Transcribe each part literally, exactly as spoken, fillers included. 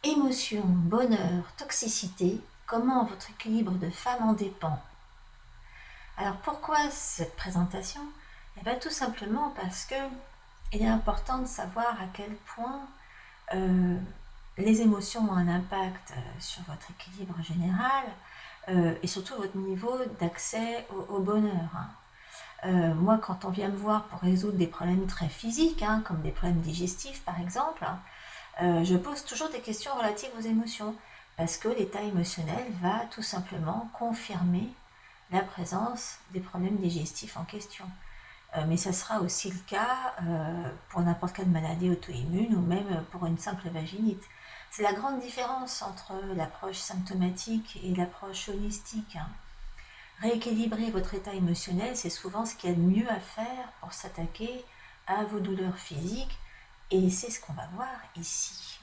Émotion, bonheur, toxicité, comment votre équilibre de femme en dépend? Alors pourquoi cette présentation? Eh bien tout simplement parce que il est important de savoir à quel point euh, les émotions ont un impact sur votre équilibre général euh, et surtout votre niveau d'accès au, au bonheur. Hein. Euh, moi, quand on vient me voir pour résoudre des problèmes très physiques, hein, comme des problèmes digestifs par exemple, euh, je pose toujours des questions relatives aux émotions, parce que l'état émotionnel va tout simplement confirmer la présence des problèmes digestifs en question. Euh, mais ça sera aussi le cas euh, pour n'importe quelle maladie auto-immune ou même pour une simple vaginite. C'est la grande différence entre l'approche symptomatique et l'approche holistique. Hein. Rééquilibrer votre état émotionnel, c'est souvent ce qu'il y a de mieux à faire pour s'attaquer à vos douleurs physiques, et c'est ce qu'on va voir ici.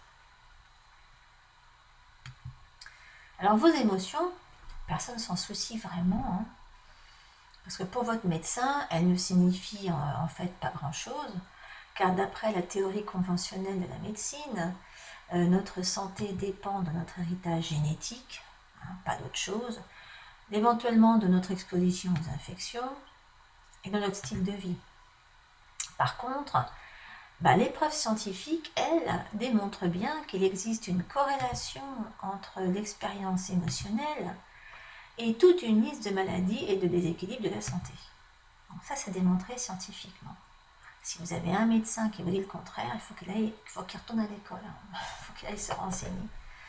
Alors vos émotions, personne ne s'en soucie vraiment, hein, parce que pour votre médecin, elles ne signifient en, en fait pas grand-chose, car d'après la théorie conventionnelle de la médecine, euh, notre santé dépend de notre héritage génétique, hein, pas d'autre chose, éventuellement de notre exposition aux infections et de notre style de vie. Par contre, bah, l'épreuve scientifique, elle, démontre bien qu'il existe une corrélation entre l'expérience émotionnelle et toute une liste de maladies et de déséquilibres de la santé. Donc ça, c'est démontré scientifiquement. Si vous avez un médecin qui vous dit le contraire, il faut qu'il aille, il faut qu'il retourne à l'école, hein. Il faut qu'il aille se renseigner.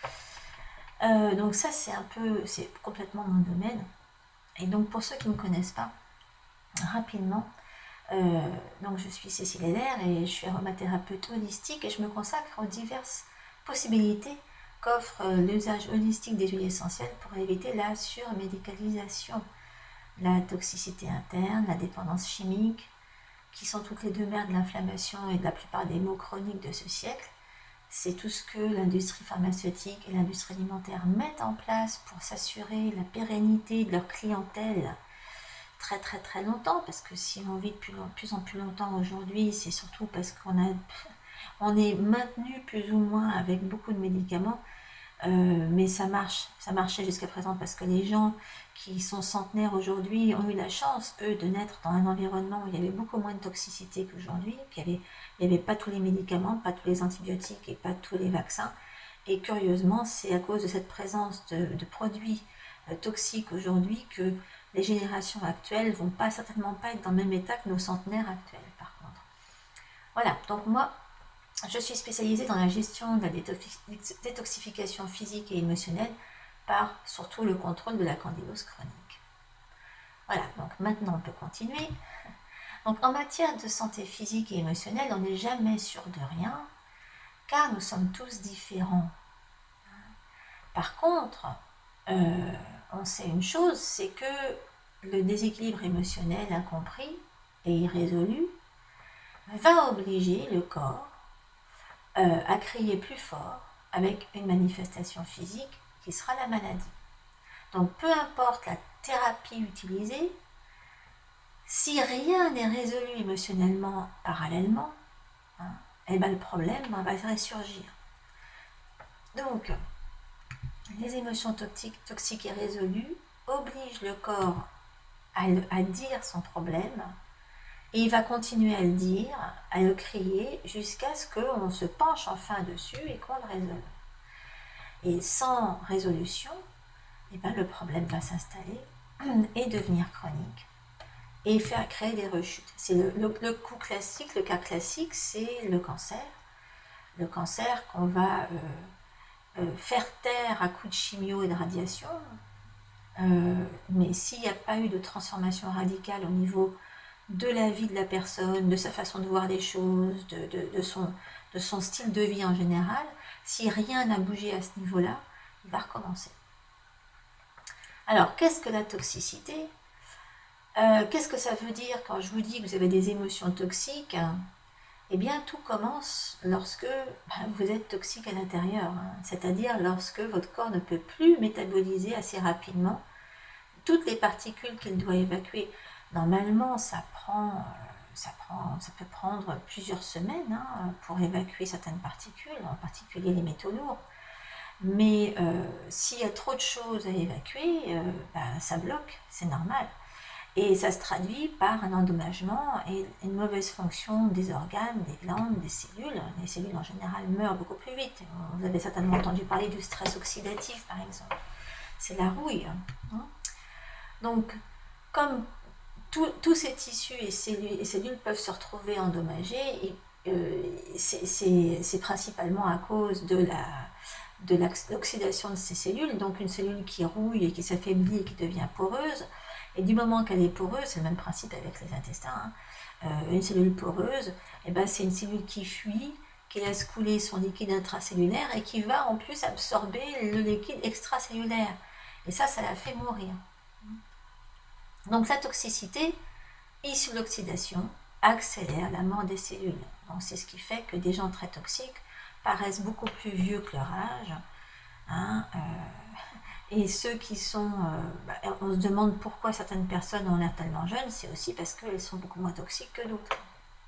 Euh, donc ça, c'est un peu, c'est complètement mon domaine. Et donc pour ceux qui ne me connaissent pas, rapidement, euh, donc je suis Cécile Heller et je suis aromathérapeute holistique et je me consacre aux diverses possibilités qu'offre l'usage holistique des huiles essentielles pour éviter la surmédicalisation, la toxicité interne, la dépendance chimique, qui sont toutes les deux mères de l'inflammation et de la plupart des maux chroniques de ce siècle. C'est tout ce que l'industrie pharmaceutique et l'industrie alimentaire mettent en place pour s'assurer la pérennité de leur clientèle très très très longtemps, parce que si on vit de plus, long, plus en plus longtemps aujourd'hui, c'est surtout parce qu'on a, on est maintenu plus ou moins avec beaucoup de médicaments, euh, mais ça marche, ça marchait jusqu'à présent parce que les gens qui sont centenaires aujourd'hui ont eu la chance, eux, de naître dans un environnement où il y avait beaucoup moins de toxicité qu'aujourd'hui, qu'il n'y avait, il avait pas tous les médicaments, pas tous les antibiotiques et pas tous les vaccins, et curieusement, c'est à cause de cette présence de, de produits euh, toxiques aujourd'hui que les générations actuelles ne vont pas, certainement pas être dans le même état que nos centenaires actuels, par contre. Voilà, donc moi, je suis spécialisée dans la gestion de la détoxification physique et émotionnelle par surtout le contrôle de la candidose chronique. Voilà, donc maintenant on peut continuer. Donc en matière de santé physique et émotionnelle, on n'est jamais sûr de rien, car nous sommes tous différents. Par contre, euh, on sait une chose, c'est que le déséquilibre émotionnel incompris et irrésolu va obliger le corps euh, à crier plus fort avec une manifestation physique qui sera la maladie. Donc peu importe la thérapie utilisée, si rien n'est résolu émotionnellement parallèlement, hein, eh ben le problème ben, va ressurgir. Donc, les émotions toxiques, toxiques et résolues obligent le corps à, le, à dire son problème, et il va continuer à le dire, à le crier, jusqu'à ce qu'on se penche enfin dessus et qu'on le résolve. Et sans résolution, eh ben, le problème va s'installer et devenir chronique et faire créer des rechutes. C'est le, le, le coup classique, le cas classique, c'est le cancer. Le cancer qu'on va euh, euh, faire taire à coups de chimio et de radiation, euh, mais s'il n'y a pas eu de transformation radicale au niveau de la vie de la personne, de sa façon de voir les choses, de, de, de, son, de son style de vie en général, si rien n'a bougé à ce niveau-là, il va recommencer. Alors, qu'est-ce que la toxicité ? euh, Qu'est-ce que ça veut dire quand je vous dis que vous avez des émotions toxiques ? Eh bien, tout commence lorsque ben, vous êtes toxique à l'intérieur, hein, c'est-à-dire lorsque votre corps ne peut plus métaboliser assez rapidement toutes les particules qu'il doit évacuer. Normalement, ça prend ça, prend, ça peut prendre plusieurs semaines hein, pour évacuer certaines particules, en particulier les métaux lourds. Mais euh, s'il y a trop de choses à évacuer, euh, ben, ça bloque, c'est normal. Et ça se traduit par un endommagement et une mauvaise fonction des organes, des glandes, des cellules. Les cellules en général meurent beaucoup plus vite. Vous avez certainement entendu parler du stress oxydatif par exemple. C'est la rouille. Hein. Donc, comme tous ces tissus et cellules, et cellules peuvent se retrouver endommagés, et, euh, c'est principalement à cause de la de l'oxydation de ces cellules, donc une cellule qui rouille et qui s'affaiblit et qui devient poreuse, et du moment qu'elle est poreuse, c'est le même principe avec les intestins, hein, euh, une cellule poreuse, eh ben, c'est une cellule qui fuit, qui laisse couler son liquide intracellulaire et qui va en plus absorber le liquide extracellulaire, et ça, ça la fait mourir. Donc la toxicité, issue de l'oxydation, accélère la mort des cellules. Donc c'est ce qui fait que des gens très toxiques paraissent beaucoup plus vieux que leur âge. Hein, euh, et ceux qui sont... Euh, bah, on se demande pourquoi certaines personnes ont l'air tellement jeunes, c'est aussi parce qu'elles sont beaucoup moins toxiques que d'autres.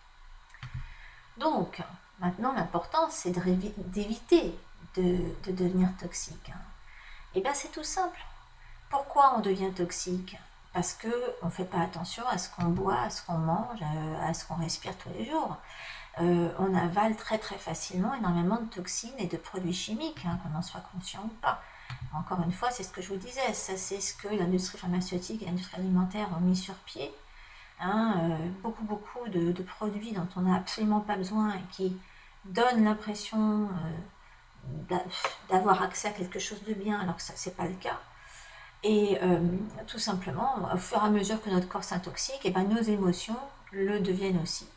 Donc, maintenant, l'important, c'est d'éviter de, de devenir toxique. Hein. Et bien, c'est tout simple. Pourquoi on devient toxique? Parce qu'on ne fait pas attention à ce qu'on boit, à ce qu'on mange, à ce qu'on respire tous les jours. Euh, on avale très très facilement énormément de toxines et de produits chimiques, hein, qu'on en soit conscient ou pas. Encore une fois, c'est ce que je vous disais, ça c'est ce que l'industrie pharmaceutique et l'industrie alimentaire ont mis sur pied. Hein, euh, beaucoup beaucoup de, de produits dont on n'a absolument pas besoin et qui donnent l'impression euh, d'avoir accès à quelque chose de bien alors que ça c'est pas le cas. Et euh, tout simplement, au fur et à mesure que notre corps s'intoxique, et ben nos émotions le deviennent aussi.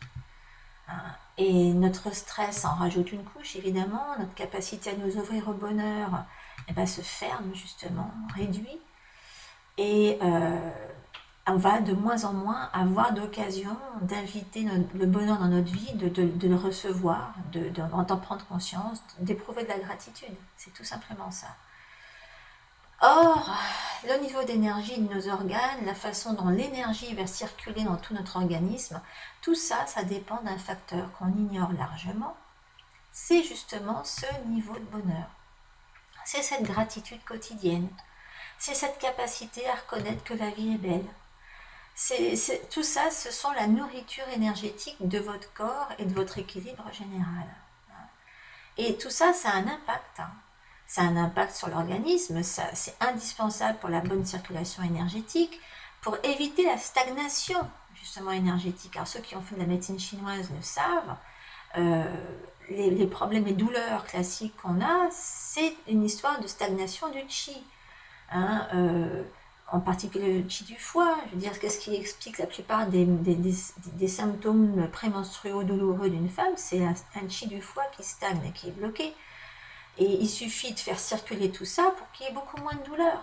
Et notre stress en rajoute une couche, évidemment. Notre capacité à nous ouvrir au bonheur eh ben, se ferme, justement, réduit. Et euh, on va de moins en moins avoir d'occasion d'inviter le bonheur dans notre vie, de, de, de le recevoir, d'en de, prendre conscience, d'éprouver de la gratitude. C'est tout simplement ça. Or, le niveau d'énergie de nos organes, la façon dont l'énergie va circuler dans tout notre organisme, tout ça, ça dépend d'un facteur qu'on ignore largement. C'est justement ce niveau de bonheur. C'est cette gratitude quotidienne. C'est cette capacité à reconnaître que la vie est belle. C'est, c'est, tout ça, ce sont la nourriture énergétique de votre corps et de votre équilibre général. Et tout ça, ça a un impact. Ça a un impact sur l'organisme, c'est indispensable pour la bonne circulation énergétique, pour éviter la stagnation justement énergétique. Alors ceux qui ont fait de la médecine chinoise le savent, euh, les, les problèmes et douleurs classiques qu'on a, c'est une histoire de stagnation du qi. Hein, euh, en particulier le qi du foie, je veux dire, qu'est-ce qui explique la plupart des, des, des, des symptômes prémenstruaux douloureux d'une femme, c'est un, un qi du foie qui stagne et qui est bloqué. Et il suffit de faire circuler tout ça pour qu'il y ait beaucoup moins de douleur.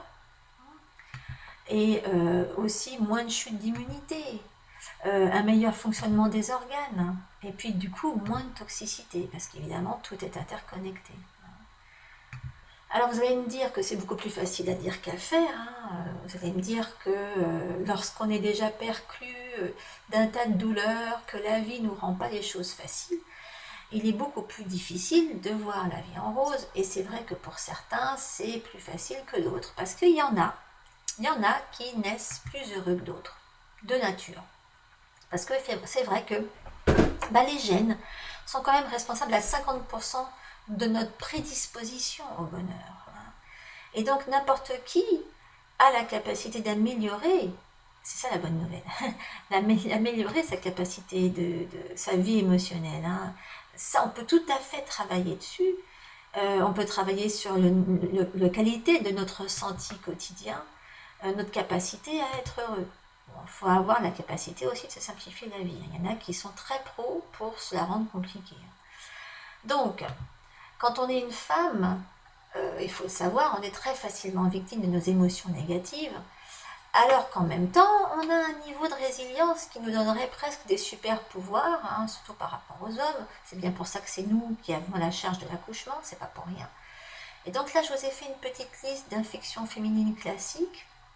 Et euh, aussi moins de chute d'immunité, euh, un meilleur fonctionnement des organes, et puis du coup moins de toxicité, parce qu'évidemment tout est interconnecté. Alors vous allez me dire que c'est beaucoup plus facile à dire qu'à faire, hein. Vous allez me dire que euh, lorsqu'on est déjà perclus euh, d'un tas de douleurs, que la vie ne nous rend pas les choses faciles, il est beaucoup plus difficile de voir la vie en rose, et c'est vrai que pour certains, c'est plus facile que d'autres, parce qu'il y en a, il y en a qui naissent plus heureux que d'autres, de nature. Parce que c'est vrai que bah, les gènes sont quand même responsables à cinquante pour cent de notre prédisposition au bonheur. Et donc n'importe qui a la capacité d'améliorer, c'est ça la bonne nouvelle, d'améliorer sa capacité de, de sa vie émotionnelle. Hein. Ça, on peut tout à fait travailler dessus. Euh, on peut travailler sur le, le, la qualité de notre ressenti quotidien, euh, notre capacité à être heureux. Il bon, faut avoir la capacité aussi de se simplifier la vie. Il y en a qui sont très pros pour se la rendre compliquée. Donc, quand on est une femme, euh, il faut le savoir, on est très facilement victime de nos émotions négatives, alors qu'en même temps, on a un niveau de résilience qui nous donnerait presque des super pouvoirs, hein, surtout par rapport aux hommes. C'est bien pour ça que c'est nous qui avons la charge de l'accouchement, c'est pas pour rien. Et donc là, je vous ai fait une petite liste d'infections féminines classiques.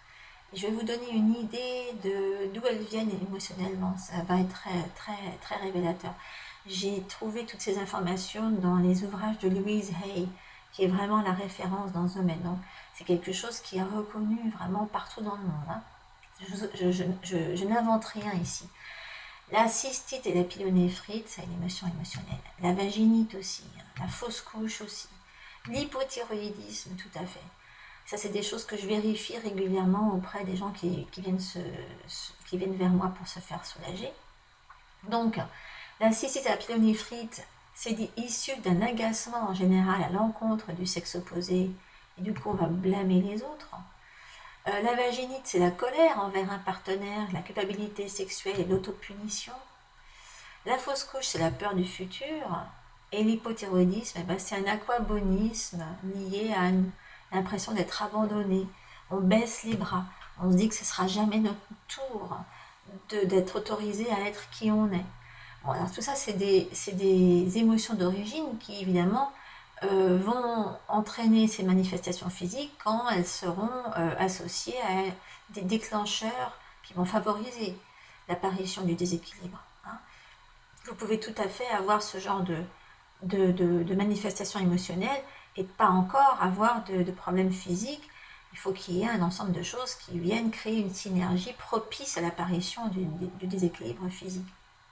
Je vais vous donner une idée de d'où elles viennent émotionnellement. Ça va être très, très, très révélateur. J'ai trouvé toutes ces informations dans les ouvrages de Louise Hay, qui est vraiment la référence dans ce domaine. Donc, c'est quelque chose qui est reconnu vraiment partout dans le monde. Hein. Je, je, je, je, je n'invente rien ici. La cystite et la pyélonéphrite, c'est une émotion émotionnelle. La vaginite aussi, hein. La fausse couche aussi. L'hypothyroïdisme, tout à fait. Ça, c'est des choses que je vérifie régulièrement auprès des gens qui, qui, viennent se, qui viennent vers moi pour se faire soulager. Donc, la cystite et la pyélonéphrite, c'est issu d'un agacement en général à l'encontre du sexe opposé, et du coup, on va blâmer les autres. Euh, la vaginite, c'est la colère envers un partenaire, la culpabilité sexuelle et l'autopunition. La fausse couche, c'est la peur du futur. Et l'hypothyroïdisme, eh ben, c'est un aquabonisme lié à une l'impression d'être abandonné. On baisse les bras. On se dit que ce ne sera jamais notre tour d'être autorisé à être qui on est. Bon, alors tout ça, c'est des, des émotions d'origine qui, évidemment, euh, vont entraîner ces manifestations physiques quand elles seront euh, associées à des déclencheurs qui vont favoriser l'apparition du déséquilibre. Hein. Vous pouvez tout à fait avoir ce genre de, de, de, de manifestations émotionnelles et pas encore avoir de, de problèmes physiques. Il faut qu'il y ait un ensemble de choses qui viennent créer une synergie propice à l'apparition du, du déséquilibre physique.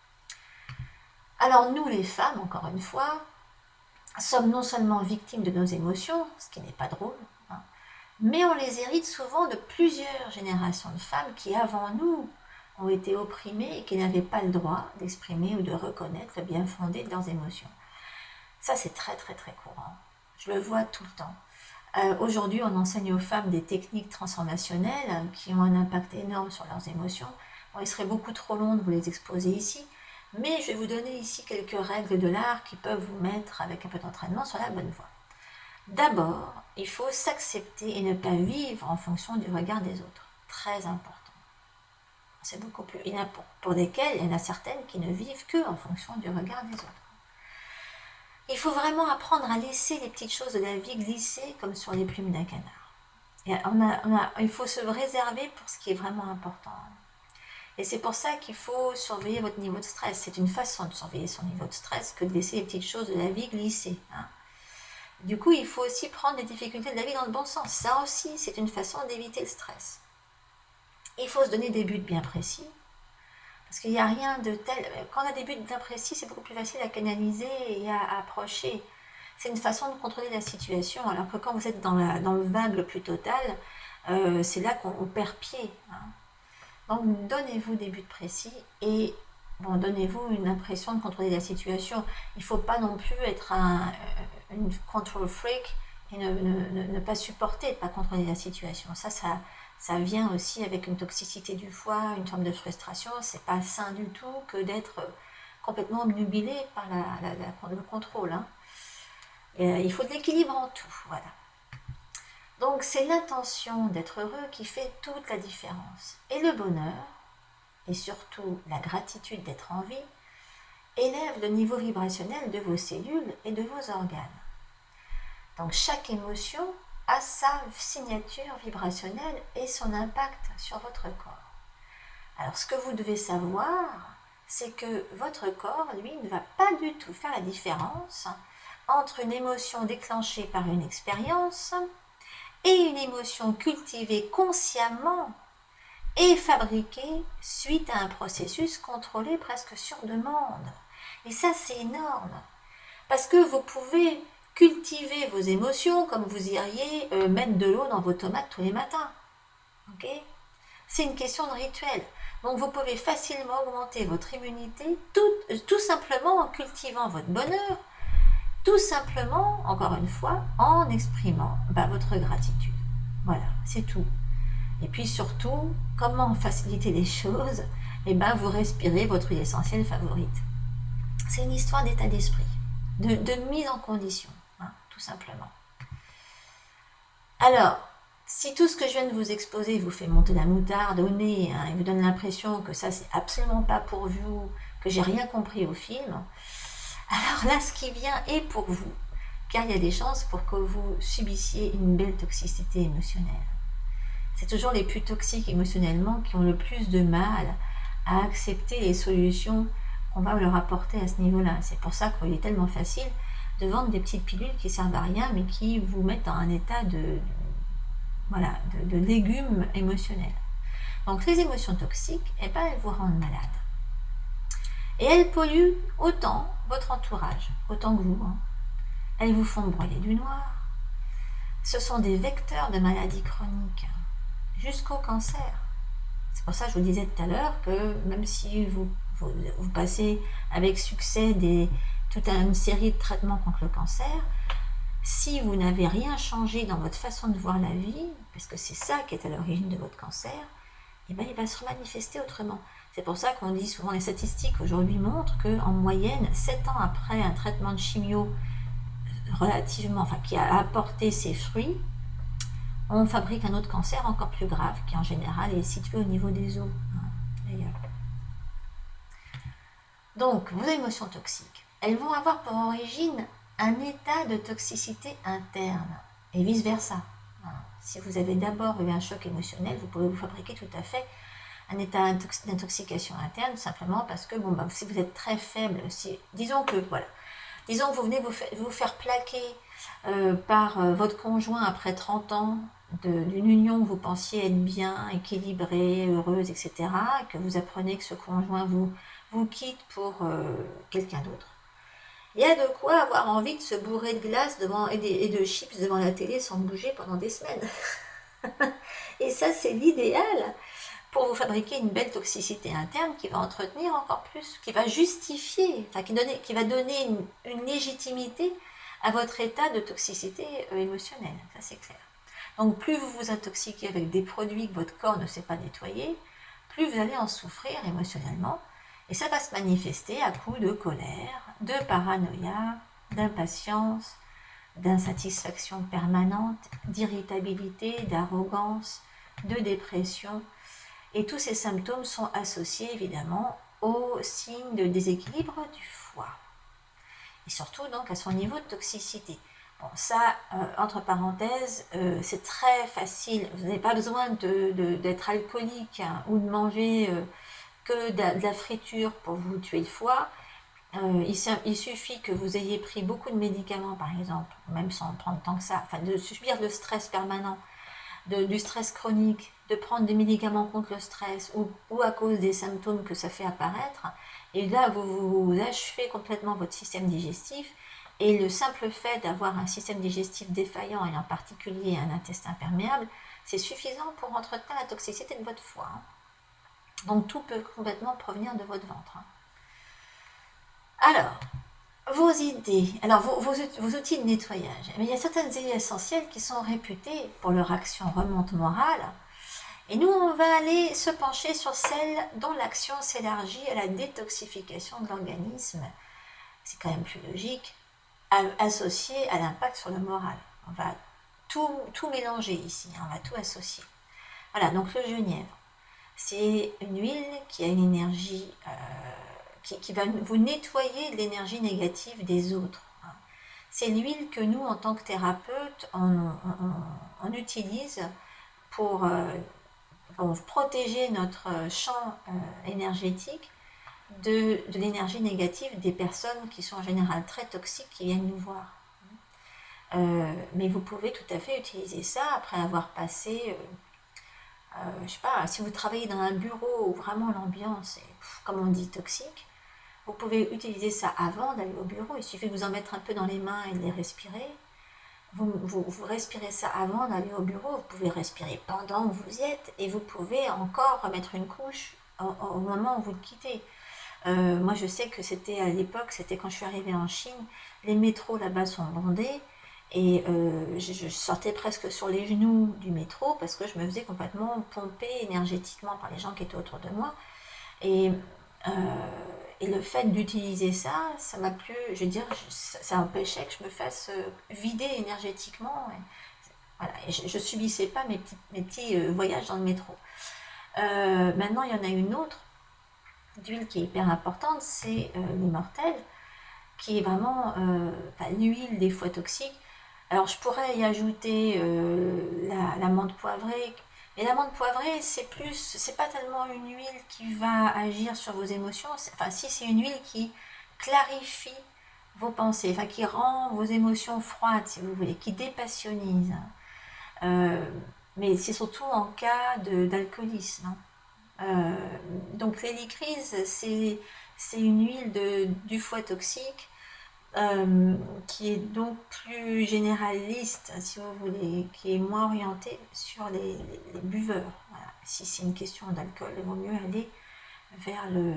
Alors nous, les femmes, encore une fois, sommes non seulement victimes de nos émotions, ce qui n'est pas drôle, hein, mais on les hérite souvent de plusieurs générations de femmes qui, avant nous, ont été opprimées et qui n'avaient pas le droit d'exprimer ou de reconnaître le bien fondé de leurs émotions. Ça, c'est très très très courant. Je le vois tout le temps. Euh, Aujourd'hui, on enseigne aux femmes des techniques transformationnelles qui ont un impact énorme sur leurs émotions. Bon, il serait beaucoup trop long de vous les exposer ici, mais je vais vous donner ici quelques règles de l'art qui peuvent vous mettre, avec un peu d'entraînement, sur la bonne voie. D'abord, il faut s'accepter et ne pas vivre en fonction du regard des autres. Très important. C'est beaucoup plus... Il y en a pour, pour lesquelles, il y en a certaines qui ne vivent que en fonction du regard des autres. Il faut vraiment apprendre à laisser les petites choses de la vie glisser comme sur les plumes d'un canard. Et on a, on a, il faut se réserver pour ce qui est vraiment important. Et c'est pour ça qu'il faut surveiller votre niveau de stress. C'est une façon de surveiller son niveau de stress que de laisser les petites choses de la vie glisser. Hein. Du coup, il faut aussi prendre les difficultés de la vie dans le bon sens. Ça aussi, c'est une façon d'éviter le stress. Il faut se donner des buts bien précis. Parce qu'il n'y a rien de tel... Quand on a des buts bien précis, c'est beaucoup plus facile à canaliser et à approcher. C'est une façon de contrôler la situation. Alors que quand vous êtes dans, la, dans le vague le plus total, euh, c'est là qu'on perd pied. Hein. Donc, donnez-vous des buts précis et bon, donnez-vous une impression de contrôler la situation. Il ne faut pas non plus être un, une control freak et ne, ne, ne pas supporter de ne pas contrôler la situation. Ça, ça... Ça vient aussi avec une toxicité du foie, une forme de frustration. C'est pas sain du tout que d'être complètement obnubilé par la, la, la, le contrôle. Hein. Et, euh, il faut de l'équilibre en tout. Voilà. Donc c'est l'intention d'être heureux qui fait toute la différence. Et le bonheur, et surtout la gratitude d'être en vie, élève le niveau vibrationnel de vos cellules et de vos organes. Donc chaque émotion a sa signature vibrationnelle et son impact sur votre corps. Alors ce que vous devez savoir, c'est que votre corps, lui, ne va pas du tout faire la différence entre une émotion déclenchée par une expérience et une émotion cultivée consciemment et fabriquée suite à un processus contrôlé presque sur demande. Et ça, c'est énorme, parce que vous pouvez cultivez vos émotions comme vous iriez euh, mettre de l'eau dans vos tomates tous les matins. Okay? C'est une question de rituel. Donc vous pouvez facilement augmenter votre immunité tout, tout simplement en cultivant votre bonheur, tout simplement, encore une fois, en exprimant bah, votre gratitude. Voilà, c'est tout. Et puis surtout, comment faciliter les choses? Eh bien, vous respirez votre huile essentielle favorite. C'est une histoire d'état d'esprit, de, de mise en condition. Tout simplement. Alors, si tout ce que je viens de vous exposer vous fait monter la moutarde au nez hein, et vous donne l'impression que ça c'est absolument pas pour vous, que j'ai rien compris au film, alors là ce qui vient est pour vous, car il y a des chances pour que vous subissiez une belle toxicité émotionnelle. c'est toujours les plus toxiques émotionnellement qui ont le plus de mal à accepter les solutions qu'on va leur apporter à ce niveau-là. C'est pour ça qu'il est tellement facile de vendre des petites pilules qui servent à rien, mais qui vous mettent dans un état de, voilà, de, de légumes émotionnels. Donc les émotions toxiques, eh ben, elles vous rendent malade. Et elles polluent autant votre entourage, autant que vous. Hein. Elles vous font broyer du noir. Ce sont des vecteurs de maladies chroniques, jusqu'au cancer. C'est pour ça que je vous disais tout à l'heure que même si vous, vous, vous passez avec succès des, toute une série de traitements contre le cancer, si vous n'avez rien changé dans votre façon de voir la vie, parce que c'est ça qui est à l'origine de votre cancer, eh bien, il va se manifester autrement. C'est pour ça qu'on dit souvent, les statistiques aujourd'hui montrent qu'en moyenne, sept ans après un traitement de chimio relativement, enfin qui a apporté ses fruits, on fabrique un autre cancer encore plus grave, qui en général est situé au niveau des os, hein, d'ailleurs. Donc, vos émotions toxiques, elles vont avoir pour origine un état de toxicité interne, et vice-versa. Si vous avez d'abord eu un choc émotionnel, vous pouvez vous fabriquer tout à fait un état d'intoxication interne, simplement parce que, bon, bah, si vous êtes très faible, si, disons que, voilà, disons que vous venez vous, fa vous faire plaquer euh, par euh, votre conjoint après trente ans d'une union où vous pensiez être bien, équilibrée, heureuse, et cetera, et que vous apprenez que ce conjoint vous, vous quitte pour euh, quelqu'un d'autre. Il y a de quoi avoir envie de se bourrer de glace devant, et, de, et de chips devant la télé sans bouger pendant des semaines. Et ça, c'est l'idéal pour vous fabriquer une belle toxicité interne qui va entretenir encore plus, qui va justifier, enfin qui, donner, qui va donner une, une légitimité à votre état de toxicité euh, émotionnelle, ça c'est clair. Donc plus vous vous intoxiquez avec des produits que votre corps ne sait pas nettoyer, plus vous allez en souffrir émotionnellement, et ça va se manifester à coups de colère, de paranoïa, d'impatience, d'insatisfaction permanente, d'irritabilité, d'arrogance, de dépression. Et tous ces symptômes sont associés évidemment aux signes de déséquilibre du foie. Et surtout donc à son niveau de toxicité. Bon, ça, euh, entre parenthèses, euh, c'est très facile. Vous n'avez pas besoin d'être de, de, alcoolique, hein, ou de manger euh, que de, de la friture pour vous tuer le foie. Euh, il, il suffit que vous ayez pris beaucoup de médicaments, par exemple, même sans prendre tant que ça, enfin de subir le stress permanent, de, du stress chronique, de prendre des médicaments contre le stress ou, ou à cause des symptômes que ça fait apparaître. Et là, vous, vous achevez complètement votre système digestif. Et le simple fait d'avoir un système digestif défaillant, et en particulier un intestin perméable, c'est suffisant pour entretenir la toxicité de votre foie. Donc tout peut complètement provenir de votre ventre. Alors, vos idées, alors vos, vos, vos outils de nettoyage. Mais il y a certaines huiles essentielles qui sont réputées pour leur action remonte morale. Et nous, on va aller se pencher sur celles dont l'action s'élargit à la détoxification de l'organisme. C'est quand même plus logique. Associé à l'impact sur le moral. On va tout, tout mélanger ici, hein, on va tout associer. Voilà, donc le genièvre, c'est une huile qui a une énergie, euh, qui, qui va vous nettoyer de l'énergie négative des autres. Hein. C'est l'huile que nous, en tant que thérapeutes, on, on, on, on utilise pour, euh, pour protéger notre champ euh, énergétique de, de l'énergie négative des personnes qui sont en général très toxiques qui viennent nous voir. Euh, mais vous pouvez tout à fait utiliser ça après avoir passé, euh, euh, je sais pas, si vous travaillez dans un bureau où vraiment l'ambiance est, comme on dit, toxique, vous pouvez utiliser ça avant d'aller au bureau. Il suffit de vous en mettre un peu dans les mains et de les respirer. Vous, vous, vous respirez ça avant d'aller au bureau, vous pouvez respirer pendant que vous y êtes, et vous pouvez encore remettre une couche au, au moment où vous le quittez. Euh, moi je sais que c'était à l'époque, c'était quand je suis arrivée en Chine, les métros là-bas sont bondés, et euh, je, je sortais presque sur les genoux du métro parce que je me faisais complètement pomper énergétiquement par les gens qui étaient autour de moi. Et, euh, et le fait d'utiliser ça, ça m'a plu, je veux dire, ça, ça empêchait que je me fasse vider énergétiquement. Et, voilà, et je ne subissais pas mes petits, mes petits euh, voyages dans le métro. Euh, maintenant, il y en a une autre d'huile qui est hyper importante, c'est euh, l'immortelle, qui est vraiment euh, enfin, l'huile des foies toxiques. Alors je pourrais y ajouter euh, la, la menthe poivrée, Et l'amande poivrée, c'est plus, c'est pas tellement une huile qui va agir sur vos émotions, enfin si, c'est une huile qui clarifie vos pensées, enfin qui rend vos émotions froides, si vous voulez, qui dépassionnise. Euh, mais c'est surtout en cas d'alcoolisme. Hein. Euh, donc l'hélicryse, c'est une huile de, du foie toxique euh, qui est donc plus généraliste, si vous voulez, qui est moins orientée sur les, les, les buveurs. Voilà. Si c'est une question d'alcool, il vaut mieux aller vers le,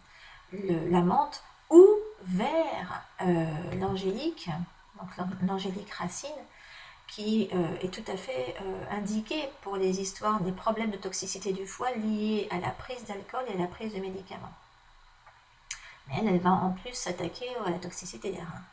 le, la menthe ou vers euh, l'angélique, donc l'angélique racine, qui euh, est tout à fait euh, indiquée pour les histoires des problèmes de toxicité du foie liés à la prise d'alcool et à la prise de médicaments. Mais elle, elle va en plus s'attaquer à la toxicité des reins.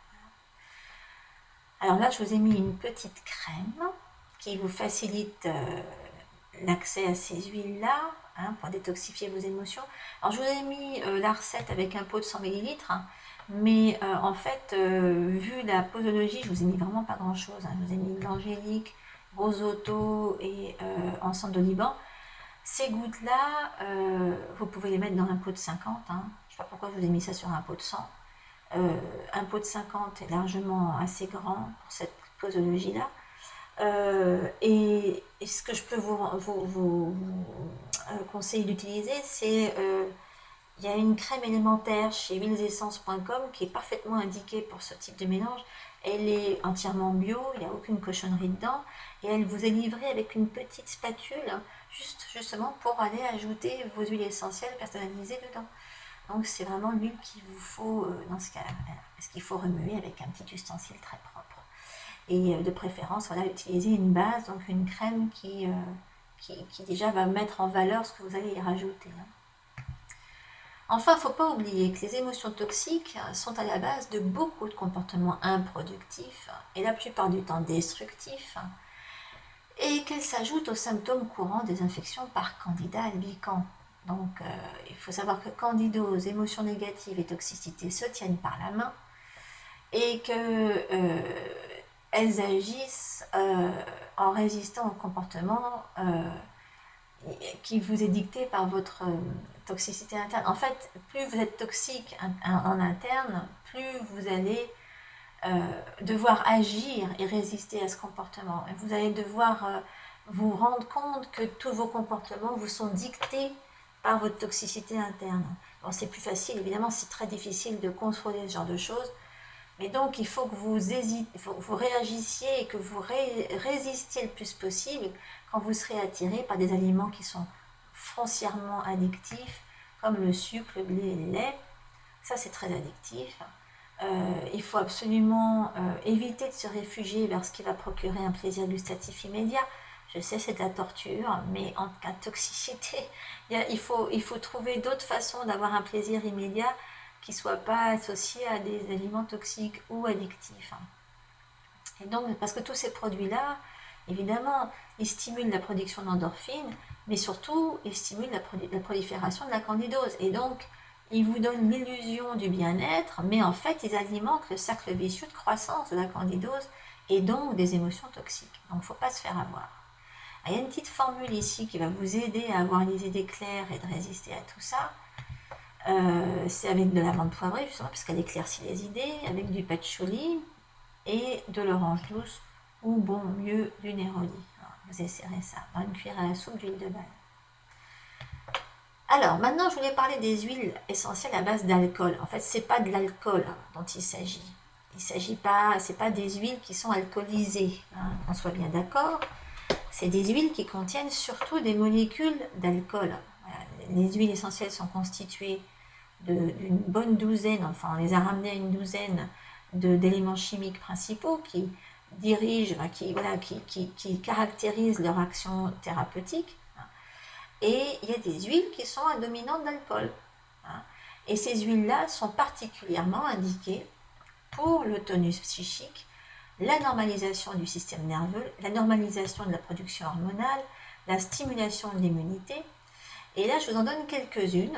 Alors là, je vous ai mis une petite crème qui vous facilite euh, l'accès à ces huiles-là, hein, pour détoxifier vos émotions. Alors je vous ai mis euh, la recette avec un pot de cent millilitres, hein, mais euh, en fait, euh, vu la posologie, je vous ai mis vraiment pas grand-chose. Hein. Je vous ai mis l'angélique, rosoto et euh, encens de Liban. Ces gouttes-là, euh, vous pouvez les mettre dans un pot de cinquante. Hein. Je ne sais pas pourquoi je vous ai mis ça sur un pot de cent. Euh, un pot de cinquante est largement assez grand pour cette posologie-là. Euh, et, et ce que je peux vous, vous, vous euh, conseiller d'utiliser, c'est euh, il y a une crème élémentaire chez huiles essences point com qui est parfaitement indiquée pour ce type de mélange. Elle est entièrement bio, il n'y a aucune cochonnerie dedans, et elle vous est livrée avec une petite spatule, juste justement pour aller ajouter vos huiles essentielles personnalisées dedans. Donc c'est vraiment l'huile qu'il vous faut euh, dans ce cas-là, parce qu'il faut remuer avec un petit ustensile très propre. Et euh, de préférence, voilà, utiliser une base, donc une crème qui, euh, qui, qui déjà va mettre en valeur ce que vous allez y rajouter. Hein. Enfin, il ne faut pas oublier que les émotions toxiques sont à la base de beaucoup de comportements improductifs et la plupart du temps destructifs, et qu'elles s'ajoutent aux symptômes courants des infections par candida albicans. Donc, euh, il faut savoir que candidose, émotions négatives et toxicité se tiennent par la main et qu'elles euh, agissent euh, en résistant au comportement euh, qui vous est dicté par votre euh, toxicité interne. En fait, plus vous êtes toxique en, en interne, plus vous allez euh, devoir agir et résister à ce comportement. Et vous allez devoir euh, vous rendre compte que tous vos comportements vous sont dictés par votre toxicité interne. Bon, c'est plus facile, évidemment, c'est très difficile de contrôler ce genre de choses, mais donc il faut que vous hésitez, vous réagissiez et que vous ré résistiez le plus possible quand vous serez attiré par des aliments qui sont foncièrement addictifs, comme le sucre, le blé et le lait. Ça, c'est très addictif. Euh, il faut absolument euh, éviter de se réfugier vers ce qui va procurer un plaisir gustatif immédiat. Je sais, c'est de la torture, mais en cas de toxicité, il, y a, il, faut, il faut trouver d'autres façons d'avoir un plaisir immédiat qui ne soit pas associé à des aliments toxiques ou addictifs. Et donc, parce que tous ces produits-là, évidemment, ils stimulent la production d'endorphines, mais surtout, ils stimulent la, prol la prolifération de la candidose. Et donc, ils vous donnent l'illusion du bien-être, mais en fait, ils alimentent le cercle vicieux de croissance de la candidose et donc des émotions toxiques. Donc, il ne faut pas se faire avoir. Il y a une petite formule ici qui va vous aider à avoir les idées claires et de résister à tout ça. Euh, c'est avec de l'amande poivrée, justement, parce qu'elle éclaircit les idées, avec du patchouli et de l'orange douce, ou bon, mieux, du néroli. Vous essayerez ça dans une cuillère à soupe d'huile de balle. Alors, maintenant, je voulais parler des huiles essentielles à base d'alcool. En fait, ce n'est pas de l'alcool dont il s'agit. Il ne s'agit pas, ce n'est pas des huiles qui sont alcoolisées, hein, qu'on soit bien d'accord. C'est des huiles qui contiennent surtout des molécules d'alcool. Voilà, les huiles essentielles sont constituées d'une bonne douzaine, enfin on les a ramenées à une douzaine d'éléments chimiques principaux qui dirigent, qui, voilà, qui, qui, qui caractérisent leur action thérapeutique. Et il y a des huiles qui sont à dominante d'alcool. Et ces huiles-là sont particulièrement indiquées pour le tonus psychique, la normalisation du système nerveux, la normalisation de la production hormonale, la stimulation de l'immunité. Et là, je vous en donne quelques-unes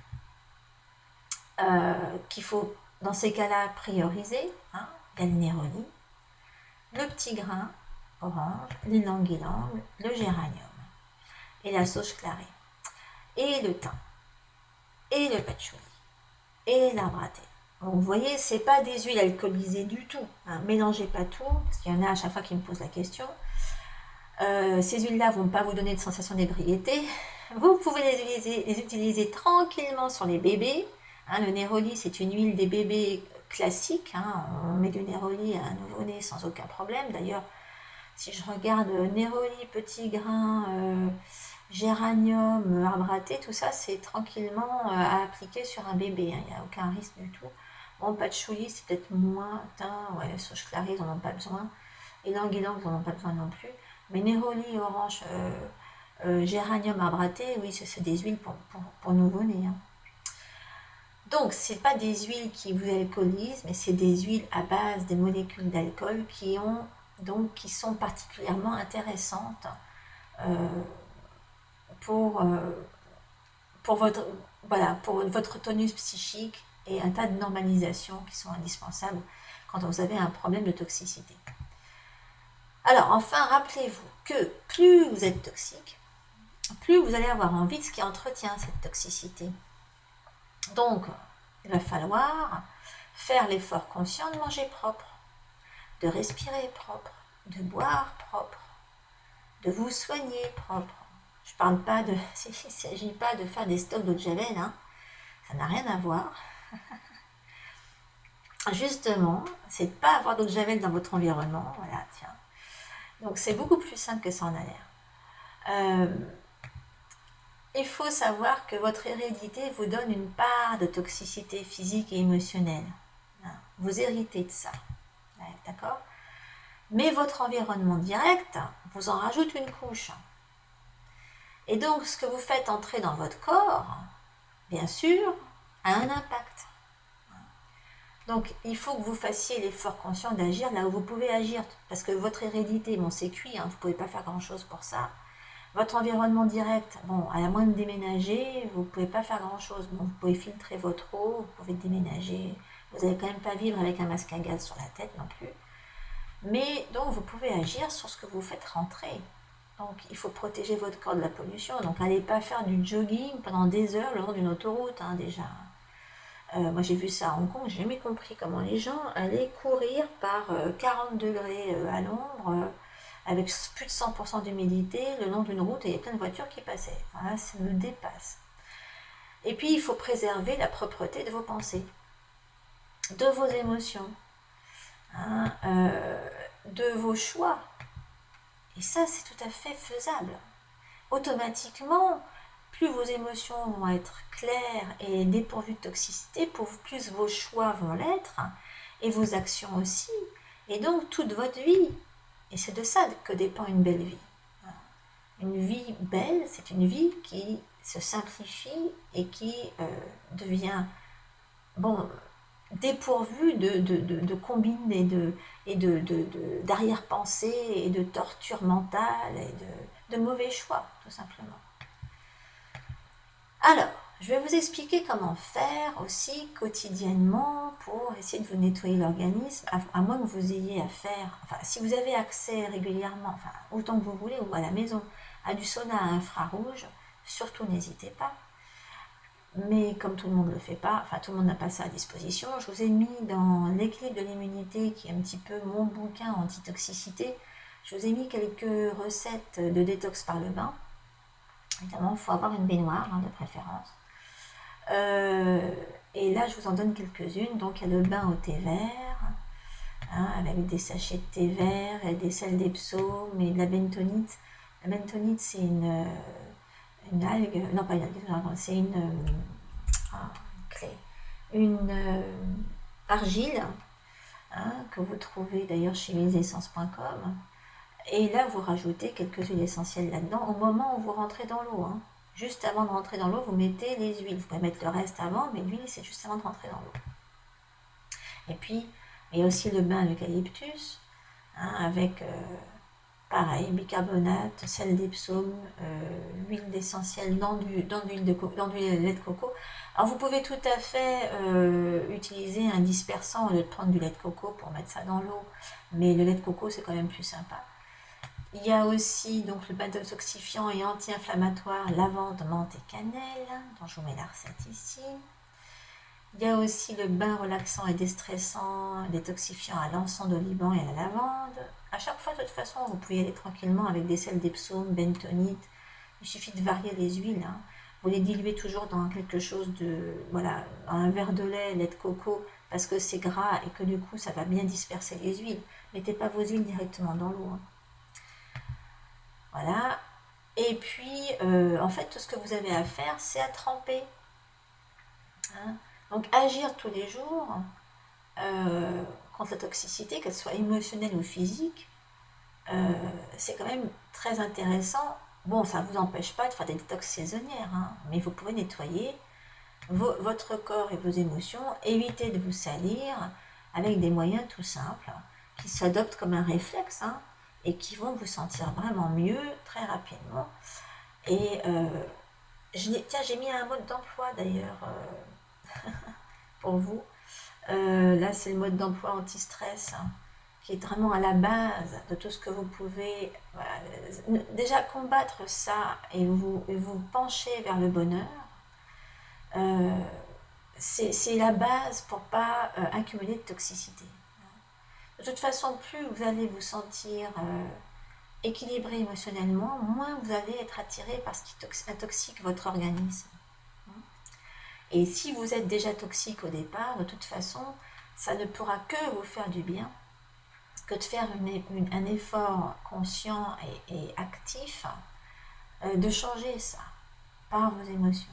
euh, qu'il faut, dans ces cas-là, prioriser. Hein. Il y a le néroli, le petit grain orange, l'ylang-ylang, le géranium. et la sauge clarée, et le thym, et le patchouli, et l'arbre à thé. Donc, vous voyez, ce n'est pas des huiles alcoolisées du tout. Hein. Mélangez pas tout, parce qu'il y en a à chaque fois qui me posent la question. Euh, ces huiles-là ne vont pas vous donner de sensation d'ébriété. Vous pouvez les utiliser, les utiliser tranquillement sur les bébés. Hein, le Neroli, c'est une huile des bébés classique. Hein. On met du Neroli à un nouveau-né sans aucun problème. D'ailleurs, si je regarde Neroli, petit grain, euh, géranium, arbre à thé, tout ça, c'est tranquillement euh, à appliquer sur un bébé. Hein. Il n'y a aucun risque du tout. Bon, patchouli, c'est peut-être moins. Thym, ouais, sauge clarée, ils n'en ont pas besoin. Et langue-ylang, ils n'en ont pas besoin non plus. Mais Neroli, orange, euh, euh, géranium, arbre à thé, oui, c'est des huiles pour, pour, pour nouveau-nés. Hein. Donc, ce n'est pas des huiles qui vous alcoolisent, mais c'est des huiles à base des molécules d'alcool qui ont donc qui sont particulièrement intéressantes euh, pour, euh, pour, votre, voilà, pour votre tonus psychique et un tas de normalisations qui sont indispensables quand vous avez un problème de toxicité. Alors, enfin, rappelez-vous que plus vous êtes toxique, plus vous allez avoir envie de ce qui entretient cette toxicité. Donc, il va falloir faire l'effort conscient de manger propre, de respirer propre, de boire propre, de vous soigner propre. Je ne parle pas de... Il ne s'agit pas de faire des stocks d'eau de javel, hein. Ça n'a rien à voir. Justement, c'est de ne pas avoir d'eau de javel dans votre environnement. Voilà, tiens. Donc, c'est beaucoup plus simple que ça en a l'air. Euh, il faut savoir que votre hérédité vous donne une part de toxicité physique et émotionnelle. Vous héritez de ça. D'accord ? Mais votre environnement direct vous en rajoute une couche. Et donc, ce que vous faites entrer dans votre corps, bien sûr, a un impact. Donc, il faut que vous fassiez l'effort conscient d'agir là où vous pouvez agir. Parce que votre hérédité, bon, c'est cuit, hein, vous ne pouvez pas faire grand-chose pour ça. Votre environnement direct, bon, à la moins de déménager, vous ne pouvez pas faire grand-chose. Bon, vous pouvez filtrer votre eau, vous pouvez déménager. Vous n'allez quand même pas vivre avec un masque à gaz sur la tête non plus. Mais donc, vous pouvez agir sur ce que vous faites rentrer. Donc, il faut protéger votre corps de la pollution. Donc, n'allez pas faire du jogging pendant des heures le long d'une autoroute, hein, déjà. Euh, moi, j'ai vu ça à Hong Kong, j'ai jamais compris comment les gens allaient courir par euh, quarante degrés euh, à l'ombre, euh, avec plus de cent pour cent d'humidité, le long d'une route, et il y a plein de voitures qui passaient. Voilà, ça me dépasse. Et puis, il faut préserver la propreté de vos pensées, de vos émotions, hein, euh, de vos choix. Et ça, c'est tout à fait faisable. Automatiquement, plus vos émotions vont être claires et dépourvues de toxicité, plus vos choix vont l'être, et vos actions aussi, et donc toute votre vie. Et c'est de ça que dépend une belle vie. Une vie belle, c'est une vie qui se simplifie et qui euh, devient, bon, dépourvue de, de, de, de combines et de, et de, de, de, d'arrière-pensée et de torture mentale et de, de mauvais choix, tout simplement. Alors, je vais vous expliquer comment faire aussi quotidiennement pour essayer de vous nettoyer l'organisme, à, à moins que vous ayez à faire, enfin, si vous avez accès régulièrement, enfin, autant que vous voulez, ou à la maison, à du sauna à infrarouge, surtout n'hésitez pas. Mais comme tout le monde ne le fait pas, enfin tout le monde n'a pas ça à disposition, je vous ai mis dans l'équilibre de l'immunité, qui est un petit peu mon bouquin anti-toxicité, je vous ai mis quelques recettes de détox par le bain. Évidemment, il faut avoir une baignoire, hein, de préférence. Euh, et là, je vous en donne quelques-unes. Donc, il y a le bain au thé vert, hein, avec des sachets de thé vert, et des sels d'Epsom et de la bentonite. La bentonite, c'est une, une algue, non pas une algue, c'est une, euh, clé, une euh, argile, hein, que vous trouvez d'ailleurs chez huiles essences point com. Et là, vous rajoutez quelques huiles essentielles là-dedans au moment où vous rentrez dans l'eau. Hein. Juste avant de rentrer dans l'eau, vous mettez les huiles. Vous pouvez mettre le reste avant, mais l'huile, c'est juste avant de rentrer dans l'eau. Et puis, il y a aussi le bain à l'eucalyptus, hein, avec, euh, pareil, bicarbonate, sel d'Epsom, euh, huile d'essentiel dans du, dans l'huile de, dans du lait de coco. Alors, vous pouvez tout à fait euh, utiliser un dispersant au lieu de prendre du lait de coco pour mettre ça dans l'eau. Mais le lait de coco, c'est quand même plus sympa. Il y a aussi donc le bain détoxifiant et anti-inflammatoire lavande, menthe et cannelle, dont je vous mets la recette ici. Il y a aussi le bain relaxant et déstressant, détoxifiant à l'encens de Liban et à la lavande. À chaque fois, de toute façon, vous pouvez y aller tranquillement avec des sels d'Epsom, bentonite. Il suffit de varier les huiles. Hein. Vous les diluez toujours dans quelque chose de, voilà, un verre de lait, lait de coco, parce que c'est gras et que du coup, ça va bien disperser les huiles. Mettez pas vos huiles directement dans l'eau. Hein. Voilà. Et puis, euh, en fait, tout ce que vous avez à faire, c'est à tremper. Hein. Donc, agir tous les jours euh, contre la toxicité, qu'elle soit émotionnelle ou physique, euh, c'est quand même très intéressant. Bon, ça ne vous empêche pas de faire des détox saisonnières, hein, mais vous pouvez nettoyer vos, votre corps et vos émotions, éviter de vous salir avec des moyens tout simples qui s'adoptent comme un réflexe hein, et qui vont vous sentir vraiment mieux très rapidement. Et euh, tiens, j'ai mis un mode d'emploi d'ailleurs euh, pour vous. Euh, là, c'est le mode d'emploi anti-stress. Hein, qui est vraiment à la base de tout ce que vous pouvez voilà, déjà combattre ça et vous, et vous pencher vers le bonheur. Euh, c'est la base pour ne pas euh, accumuler de toxicité. De toute façon, plus vous allez vous sentir euh, équilibré émotionnellement, moins vous allez être attiré par ce qui intoxique votre organisme. Et si vous êtes déjà toxique au départ, de toute façon, ça ne pourra que vous faire du bien, que de faire une, une, un effort conscient et, et actif euh, de changer ça par vos émotions.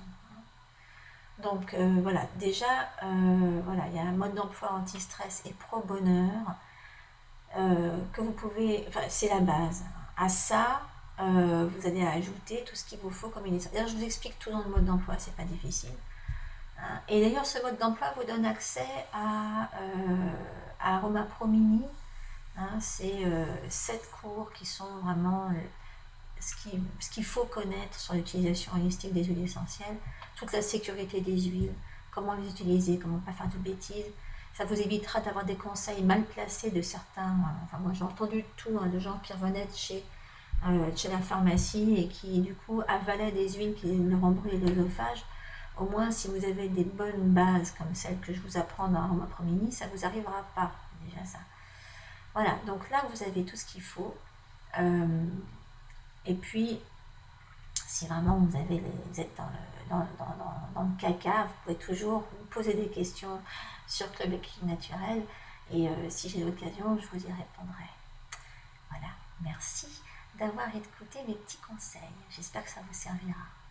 Donc euh, voilà, déjà, euh, voilà, il y a un mode d'emploi anti-stress et pro-bonheur euh, que vous pouvez, enfin c'est la base. À ça, euh, vous allez ajouter tout ce qu'il vous faut comme une... D'ailleurs, je vous explique tout dans le mode d'emploi, c'est pas difficile. Hein. Et d'ailleurs, ce mode d'emploi vous donne accès à, euh, à Aroma Pro Mini. Hein, c'est euh, sept cours qui sont vraiment euh, ce qu'il ce qu'il faut connaître sur l'utilisation holistique des huiles essentielles, toute la sécurité des huiles, comment les utiliser, comment ne pas faire de bêtises. Ça vous évitera d'avoir des conseils mal placés de certains. Euh, enfin, moi j'ai entendu tout hein, de gens qui revenaient de chez, euh, chez la pharmacie et qui du coup avalaient des huiles qui leur ont brûlé l'œsophage. Au moins, si vous avez des bonnes bases comme celles que je vous apprends dans Aroma Pro Mini, ça ne vous arrivera pas. Déjà ça. Voilà, donc là vous avez tout ce qu'il faut. Euh, et puis, si vraiment vous, avez les, vous êtes dans le, dans, dans, dans, dans le caca, vous pouvez toujours vous poser des questions sur Club Équilibre Naturel. Et euh, si j'ai l'occasion, je vous y répondrai. Voilà, merci d'avoir écouté mes petits conseils. J'espère que ça vous servira.